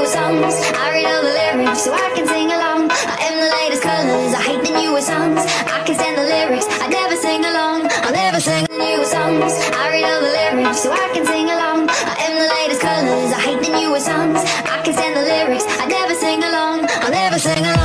songs. I read all the lyrics so I can sing along. I am the latest colors, I hate the newer songs. I can stand the lyrics, I never sing along. I'll never sing the newer songs. I read all the lyrics so I can sing along. I am the latest colors, I hate the newer songs. I can stand the lyrics, I never sing along. I'll never sing along.